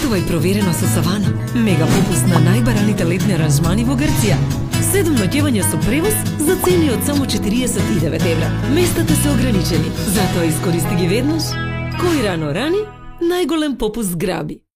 Патувај проверено со Савана. Мега попуст на најбараните летни аранжмани во Грција. 7 ноќевања со превоз за цени од само 49 евра. Местата се ограничени, затоа искористи ги веднаш. Кој рано рани, најголем попуст граби.